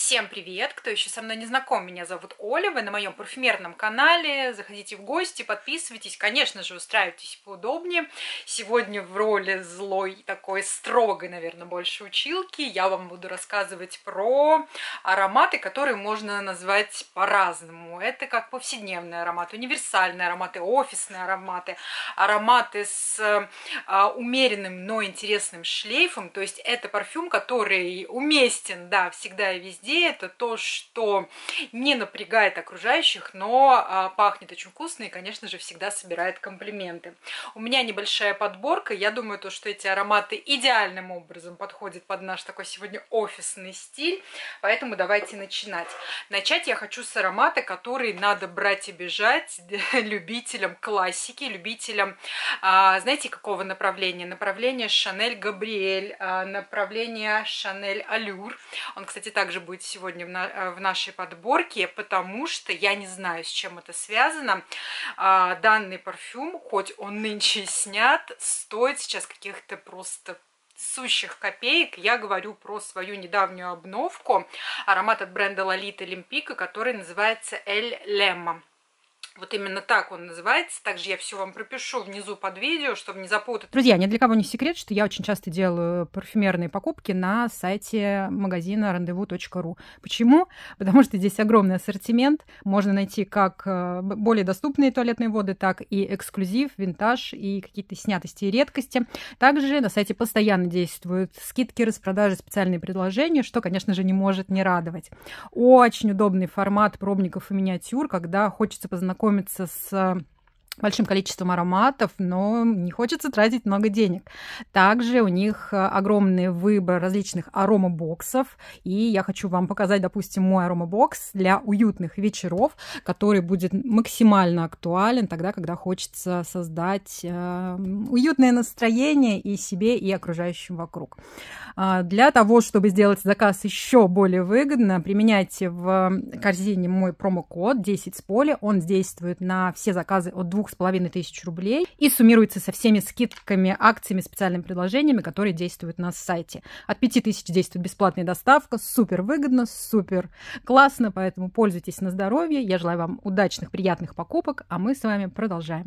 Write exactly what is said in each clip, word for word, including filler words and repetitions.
Всем привет! Кто еще со мной не знаком, меня зовут Оля, вы на моем парфюмерном канале. Заходите в гости, подписывайтесь, конечно же, устраивайтесь поудобнее. Сегодня в роли злой, такой строгой, наверное, больше училки, я вам буду рассказывать про ароматы, которые можно назвать по-разному. Это как повседневные ароматы, универсальные ароматы, офисные ароматы, ароматы с а, умеренным, но интересным шлейфом. То есть это парфюм, который уместен, да, всегда и везде. Это то, что не напрягает окружающих, но а, пахнет очень вкусно и, конечно же, всегда собирает комплименты. У меня небольшая подборка. Я думаю, то, что эти ароматы идеальным образом подходят под наш такой сегодня офисный стиль. Поэтому давайте начинать. Начать я хочу с аромата, который надо брать и бежать любителям классики, любителям, а, знаете, какого направления? Направление Шанель Габриэль, а, направление Шанель Алюр. Он, кстати, также будет сегодня в, на, в нашей подборке, потому что я не знаю, с чем это связано. А, данный парфюм, хоть он нынче снят, стоит сейчас каких-то просто сущих копеек. Я говорю про свою недавнюю обновку. Аромат от бренда Lolita Olympique, который называется Эль Лемма. Вот именно так он называется. Также я все вам пропишу внизу под видео, чтобы не запутать. Друзья, ни для кого не секрет, что я очень часто делаю парфюмерные покупки на сайте магазина рандеву точка ру. Почему? Потому что здесь огромный ассортимент. Можно найти как более доступные туалетные воды, так и эксклюзив, винтаж и какие-то снятости и редкости. Также на сайте постоянно действуют скидки, распродажи, специальные предложения, что, конечно же, не может не радовать. Очень удобный формат пробников и миниатюр, когда хочется познакомиться с большим количеством ароматов, но не хочется тратить много денег. Также у них огромный выбор различных аромабоксов, и я хочу вам показать, допустим, мой аромабокс для уютных вечеров, который будет максимально актуален тогда, когда хочется создать э, уютное настроение и себе, и окружающим вокруг. А для того, чтобы сделать заказ еще более выгодно, применяйте в корзине мой промокод десять с поля. Он действует на все заказы от двух с половиной тысяч рублей и суммируется со всеми скидками, акциями, специальными предложениями, которые действуют на сайте. От пяти тысяч действует бесплатная доставка, супер выгодно, супер классно, поэтому пользуйтесь на здоровье. Я желаю вам удачных, приятных покупок, а мы с вами продолжаем.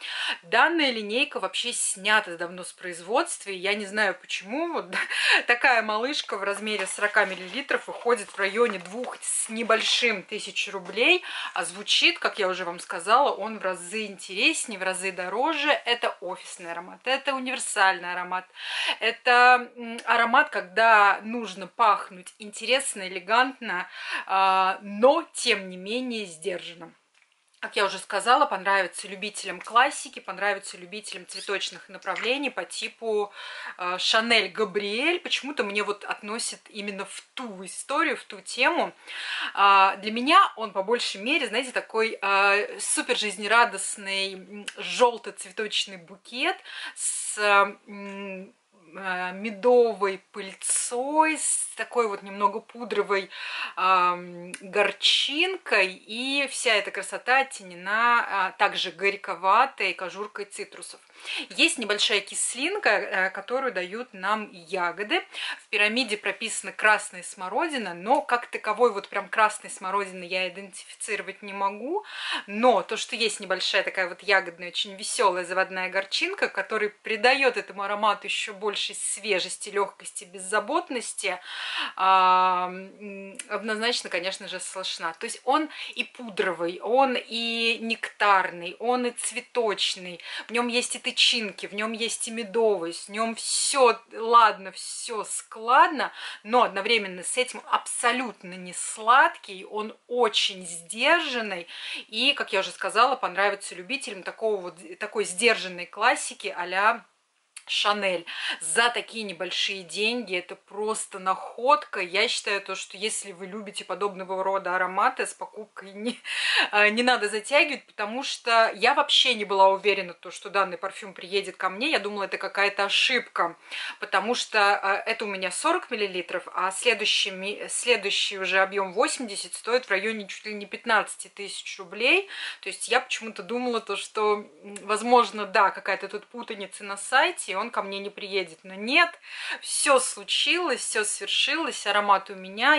Данная линейка вообще снята давно с производства, и я не знаю почему. Вот такая малышка в размере сорока миллилитров выходит в районе двух с небольшим тысяч рублей, а звучит, как я уже вам сказала, он в разы интереснее, в разы дороже. Это офисный аромат, это универсальный аромат, это аромат, когда нужно пахнуть интересно, элегантно, но тем не менее сдержанно. Как я уже сказала, понравится любителям классики, понравится любителям цветочных направлений по типу Шанель Габриэль. Почему-то мне вот относит именно в ту историю, в ту тему. А, для меня он по большей мере, знаете, такой а, супер жизнерадостный желто-цветочный букет с м, медовой пыльцой, с такой вот немного пудровой э, горчинкой, и вся эта красота оттенена э, также горьковатой кожуркой цитрусов. Есть небольшая кислинка, э, которую дают нам ягоды. В пирамиде прописана красная смородина, но как таковой вот прям красной смородины я идентифицировать не могу, но то, что есть небольшая такая вот ягодная, очень веселая заводная горчинка, которая придает этому аромату еще больше свежести, легкости, беззаботности, однозначно, конечно же, слышна. То есть он и пудровый, он и нектарный, он и цветочный, в нем есть и тычинки, в нем есть и медовый, в нем все ладно, все складно, но одновременно с этим абсолютно не сладкий, он очень сдержанный, и, как я уже сказала, понравится любителям такого вот, такой сдержанной классики а-ля Шанель. За такие небольшие деньги это просто находка. Я считаю то, что если вы любите подобного рода ароматы, с покупкой не, не надо затягивать, потому что я вообще не была уверена, то, что данный парфюм приедет ко мне. Я думала, это какая-то ошибка, потому что это у меня сорок миллилитров, а следующий, следующий уже объем восемьдесят стоит в районе чуть ли не пятнадцати тысяч рублей. То есть я почему-то думала, то, что, возможно, да, какая-то тут путаница на сайте, он ко мне не приедет. Но нет, все случилось, все свершилось, аромат у меня, я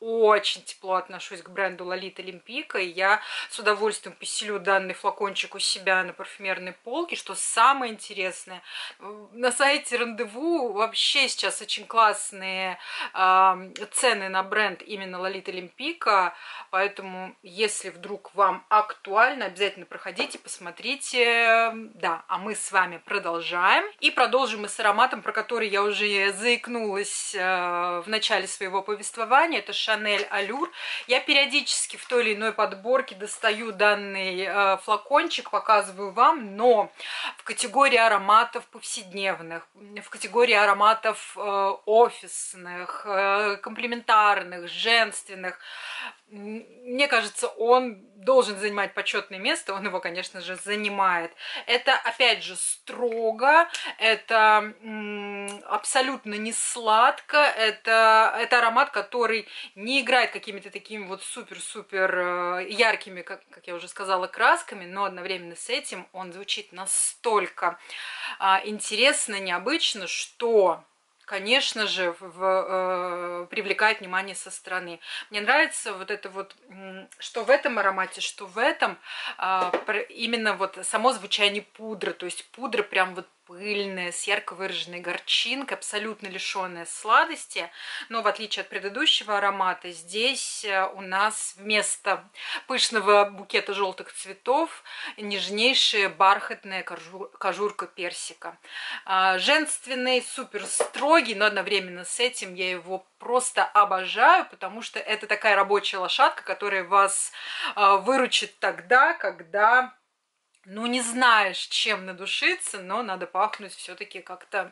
очень тепло отношусь к бренду Лолита Олимпика, и я с удовольствием поселю данный флакончик у себя на парфюмерной полке. Что самое интересное, на сайте Рандеву вообще сейчас очень классные э, цены на бренд именно Лолита Олимпика, поэтому если вдруг вам актуально, обязательно проходите, посмотрите. Да, а мы с вами продолжаем. И продолжим мы с ароматом, про который я уже заикнулась э, в начале своего повествования. Это Шанель Allure. Я периодически в той или иной подборке достаю данный э, флакончик, показываю вам, но в категории ароматов повседневных, в категории ароматов э, офисных, э, комплементарных, женственных, мне кажется, он должен занимать почетное место, он его, конечно же, занимает. Это, опять же, строго, это абсолютно не сладко, это, это аромат, который не играет какими-то такими вот супер-супер яркими, как, как я уже сказала, красками, но одновременно с этим он звучит настолько а, интересно, необычно, что... конечно же, в, в, э, привлекает внимание со стороны. Мне нравится вот это вот, что в этом аромате, что в этом, э, именно вот само звучание пудры, то есть пудра прям вот пыльная, с ярко выраженной горчинкой, абсолютно лишенная сладости, но в отличие от предыдущего аромата, здесь у нас вместо пышного букета желтых цветов нежнейшая бархатная кожур, кожурка персика. Женственный, супер строгий, но одновременно с этим я его просто обожаю, потому что это такая рабочая лошадка, которая вас выручит тогда, когда... ну, не знаешь, чем надушиться, но надо пахнуть все-таки как-то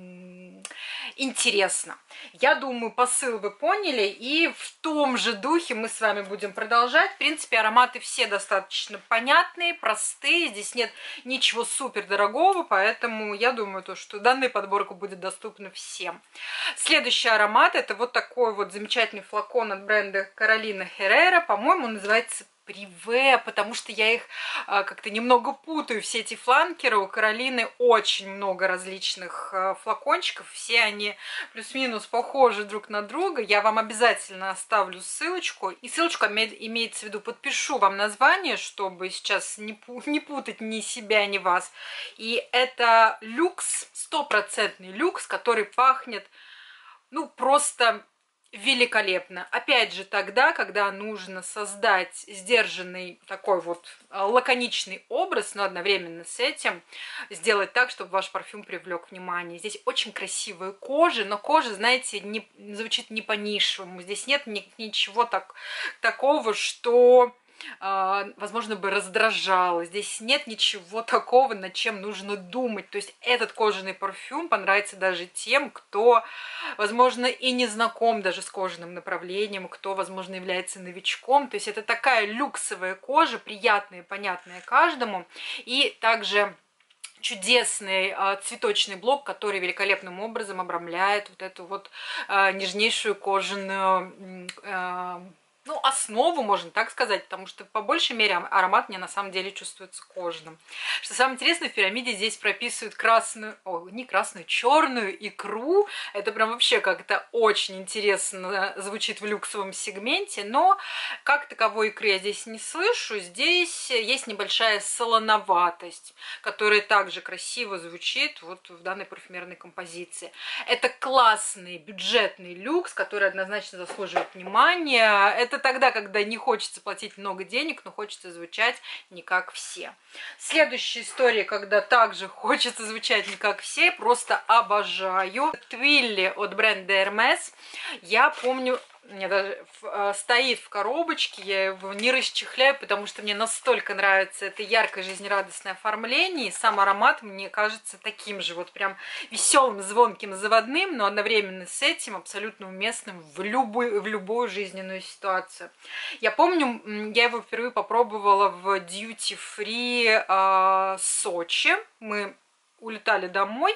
интересно. Я думаю, посыл вы поняли, и в том же духе мы с вами будем продолжать. В принципе, ароматы все достаточно понятные, простые, здесь нет ничего супер дорогого, поэтому я думаю, то, что данная подборка будет доступна всем. Следующий аромат — это вот такой вот замечательный флакон от бренда Каролина Херрера, по-моему, он называется Приве, потому что я их а, как-то немного путаю, все эти фланкеры. У Каролины очень много различных а, флакончиков, все они плюс-минус похожи друг на друга. Я вам обязательно оставлю ссылочку, и ссылочку имеется в виду, подпишу вам название, чтобы сейчас не, не путать ни себя, ни вас. И это люкс, стопроцентный люкс, который пахнет, ну, просто... великолепно. Опять же, тогда, когда нужно создать сдержанный такой вот лаконичный образ, но одновременно с этим сделать так, чтобы ваш парфюм привлек внимание. Здесь очень красивая кожа, но кожа, знаете, не, звучит не по-нишевому. Здесь нет ни, ничего так, такого, что... возможно, бы раздражало. Здесь нет ничего такого, над чем нужно думать. То есть этот кожаный парфюм понравится даже тем, кто, возможно, и не знаком даже с кожаным направлением, кто, возможно, является новичком. То есть это такая люксовая кожа, приятная, понятная каждому. И также чудесный э, цветочный блок, который великолепным образом обрамляет вот эту вот э, нежнейшую кожаную э, ну, основу, можно так сказать, потому что по большей мере аромат мне на самом деле чувствуется кожаным. Что самое интересное, в пирамиде здесь прописывают красную, о, не красную, черную икру. Это прям вообще как-то очень интересно звучит в люксовом сегменте, но как таковой икры я здесь не слышу. Здесь есть небольшая солоноватость, которая также красиво звучит вот в данной парфюмерной композиции. Это классный бюджетный люкс, который однозначно заслуживает внимания. Это Это тогда, когда не хочется платить много денег, но хочется звучать не как все. Следующая история, когда также хочется звучать не как все, просто обожаю. Твилли от бренда Hermes. Я помню, у меня даже стоит в коробочке, я его не расчехляю, потому что мне настолько нравится это яркое жизнерадостное оформление, и сам аромат мне кажется таким же, вот прям веселым, звонким, заводным, но одновременно с этим абсолютно уместным в любую, в любую жизненную ситуацию. Я помню, я его впервые попробовала в Duty Free э, Сочи, мы улетали домой,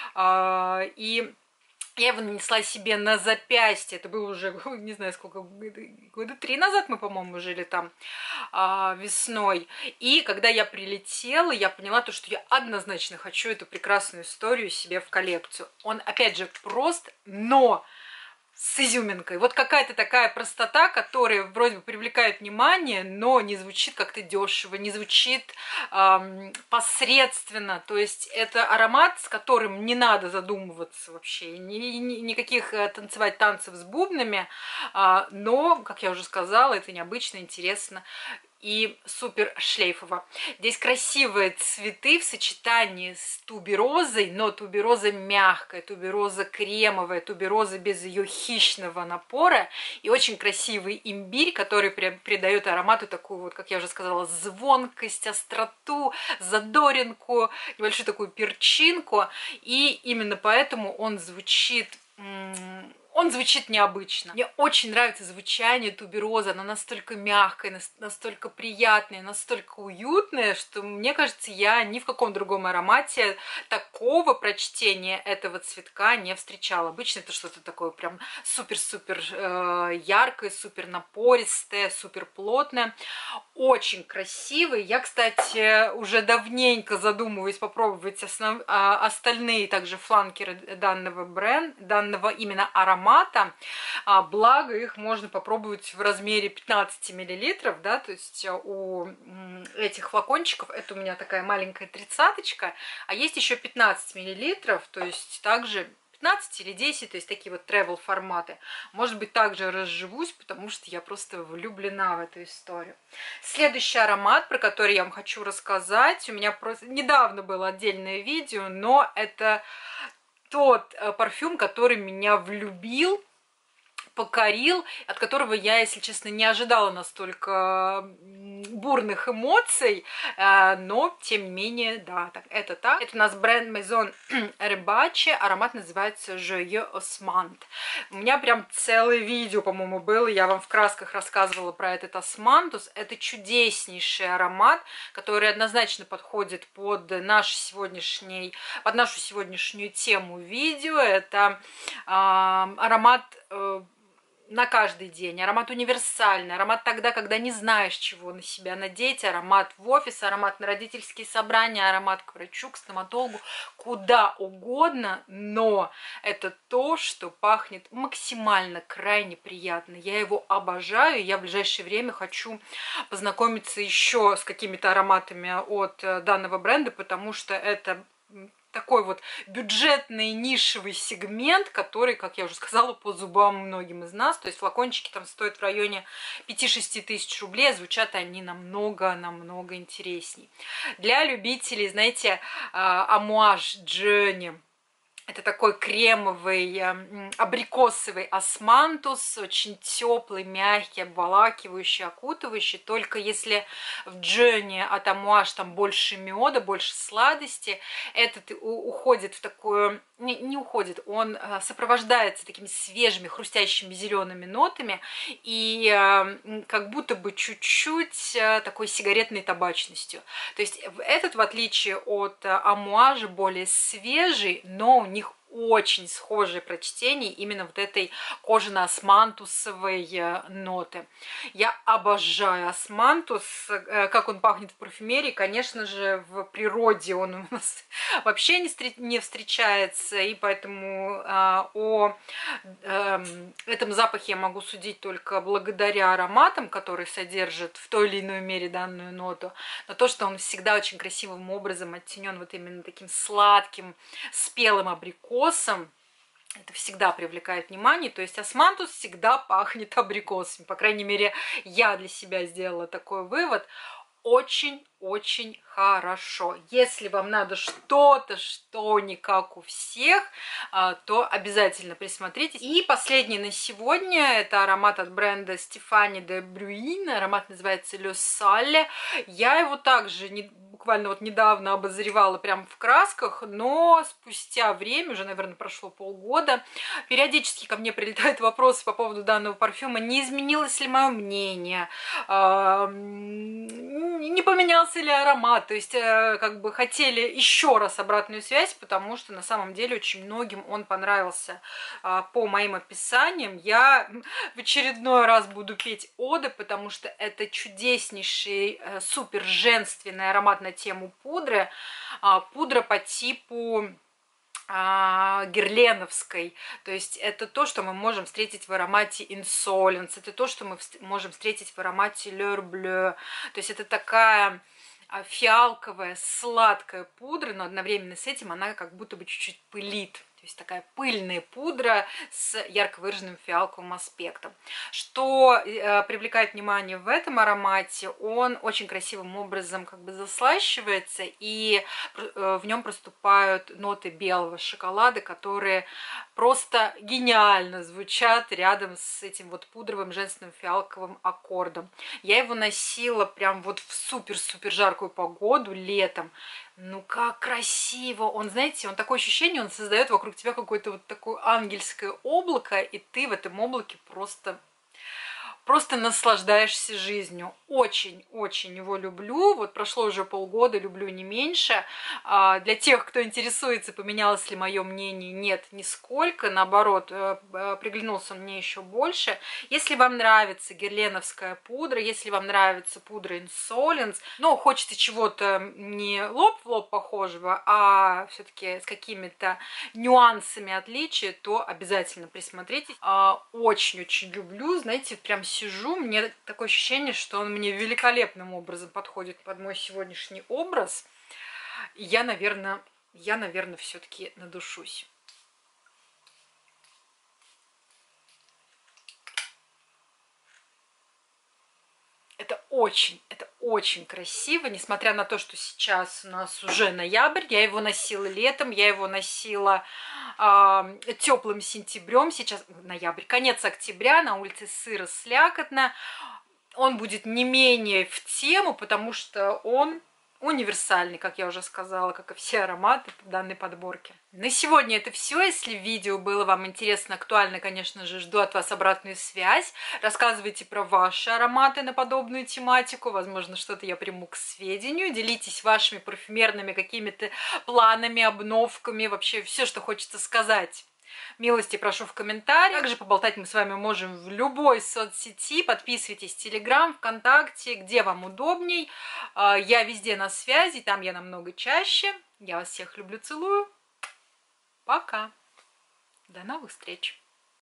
э, и я его нанесла себе на запястье. Это было уже, не знаю, сколько, года три назад мы, по-моему, жили там а, весной. И когда я прилетела, я поняла то, что я однозначно хочу эту прекрасную историю себе в коллекцию. Он, опять же, прост, но с изюминкой. Вот какая-то такая простота, которая вроде бы привлекает внимание, но не звучит как-то дешево, не звучит эм, посредственно. То есть это аромат, с которым не надо задумываться вообще, ни, ни, никаких танцевать танцев с бубнами, э, но, как я уже сказала, это необычно, интересно и супер шлейфово. Здесь красивые цветы в сочетании с туберозой, но тубероза мягкая, тубероза кремовая, тубероза без ее хищного напора, и очень красивый имбирь, который придает аромату такую вот, как я уже сказала, звонкость, остроту, задоринку, небольшую такую перчинку, и именно поэтому он звучит... Он звучит необычно. Мне очень нравится звучание туберозы. Она настолько мягкая, настолько приятная, настолько уютная, что, мне кажется, я ни в каком другом аромате такого прочтения этого цветка не встречала. Обычно это что-то такое прям супер-супер э, яркое, супер напористое, супер плотное. Очень красивый. Я, кстати, уже давненько задумываюсь попробовать основ... остальные также фланкеры данного бренда, данного именно аромата. А, благо их можно попробовать в размере пятнадцать миллилитров, да, то есть у этих флакончиков, это у меня такая маленькая тридцаточка, а есть еще пятнадцать миллилитров, то есть также пятнадцать или десять, то есть такие вот travel форматы. Может быть, также разживусь, потому что я просто влюблена в эту историю. Следующий аромат, про который я вам хочу рассказать, у меня просто недавно было отдельное видео, но это тот парфюм, который меня влюбил, покорил, от которого я, если честно, не ожидала настолько бурных эмоций, но, тем не менее, да, так, это так. Это у нас бренд Maison Rebacci, аромат называется Joyeux Osmand. У меня прям целое видео, по-моему, было, я вам в красках рассказывала про этот османтус. Это чудеснейший аромат, который однозначно подходит под, наш сегодняшний, под нашу сегодняшнюю тему видео. Это э, аромат... Э, на каждый день, аромат универсальный, аромат тогда, когда не знаешь, чего на себя надеть, аромат в офис, аромат на родительские собрания, аромат к врачу, к стоматологу, куда угодно, но это то, что пахнет максимально крайне приятно. Я его обожаю, я в ближайшее время хочу познакомиться еще с какими-то ароматами от данного бренда, потому что это... такой вот бюджетный нишевый сегмент, который, как я уже сказала, по зубам многим из нас. То есть флакончики там стоят в районе пяти-шести тысяч рублей, звучат они намного-намного интересней. Для любителей, знаете, амуаж Джерни. Это такой кремовый, абрикосовый османтус, очень теплый, мягкий, обволакивающий, окутывающий. Только если в Джерни от амуаж там больше меда, больше сладости, этот уходит в такую... Не, не уходит, он сопровождается такими свежими, хрустящими зелеными нотами и как будто бы чуть-чуть такой сигаретной табачностью. То есть этот, в отличие от амуажа, более свежий, но у них очень схожее прочтение именно вот этой кожано-османтусовой ноты. Я обожаю османтус, как он пахнет в парфюмерии. Конечно же, в природе он у нас вообще не встречается, и поэтому о этом запахе я могу судить только благодаря ароматам, которые содержат в той или иной мере данную ноту. Но то, что он всегда очень красивым образом оттенен вот именно таким сладким, спелым абрикосом, это всегда привлекает внимание. То есть османтус всегда пахнет абрикосами. По крайней мере, я для себя сделала такой вывод. Очень-очень хорошо. Если вам надо что-то, что не как у всех, то обязательно присмотритесь. И последний на сегодня, это аромат от бренда Stéphane de Bruyn. Аромат называется Le Sale. Я его также не, буквально вот недавно обозревала прямо в красках, но спустя время, уже, наверное, прошло полгода, периодически ко мне прилетают вопросы по поводу данного парфюма. Не изменилось ли мое мнение? Не поменялся ли аромат, то есть как бы хотели еще раз обратную связь, потому что на самом деле очень многим он понравился по моим описаниям. Я в очередной раз буду петь оды, потому что это чудеснейший супер женственный аромат на тему пудры, пудра по типу герленовской, то есть это то, что мы можем встретить в аромате Insolence, это то, что мы можем встретить в аромате L'Heure Bleue, то есть это такая фиалковая, сладкая пудра, но одновременно с этим она как будто бы чуть-чуть пылит. То есть такая пыльная пудра с ярко выраженным фиалковым аспектом. Что э, привлекает внимание в этом аромате, он очень красивым образом как бы заслащивается, и э, в нем проступают ноты белого шоколада, которые просто гениально звучат рядом с этим вот пудровым женственным фиалковым аккордом. Я его носила прям вот в супер-супер жаркую погоду летом. Ну как красиво! Он, знаете, он такое ощущение, он создает вокруг тебя какое-то вот такое ангельское облако, и ты в этом облаке просто... Просто наслаждаешься жизнью. Очень-очень его люблю. Вот прошло уже полгода, люблю не меньше. Для тех, кто интересуется, поменялось ли мое мнение, нет, нисколько. Наоборот, приглянулся он мне еще больше. Если вам нравится герленовская пудра, если вам нравится пудра Insolence, но хочется чего-то не лоб в лоб похожего, а все-таки с какими-то нюансами отличия, то обязательно присмотритесь. Очень-очень люблю. Знаете, прям сижу, мне такое ощущение, что он мне великолепным образом подходит под мой сегодняшний образ. И я, наверное, я, наверное, все-таки надушусь. Это очень, это очень красиво, несмотря на то, что сейчас у нас уже ноябрь, я его носила летом, я его носила э, теплым сентябрем, сейчас ноябрь, конец октября, на улице сыро, слякотно. Он будет не менее в тему, потому что он универсальный, как я уже сказала, как и все ароматы данной подборки. На сегодня это все. Если видео было вам интересно, актуально, конечно же, жду от вас обратную связь. Рассказывайте про ваши ароматы на подобную тематику. Возможно, что-то я приму к сведению. Делитесь вашими парфюмерными какими-то планами, обновками, вообще все, что хочется сказать. Милости прошу в комментариях. Также поболтать мы с вами можем в любой соцсети. Подписывайтесь в Телеграм, ВКонтакте, где вам удобней. Я везде на связи, там я намного чаще. Я вас всех люблю, целую. Пока. До новых встреч.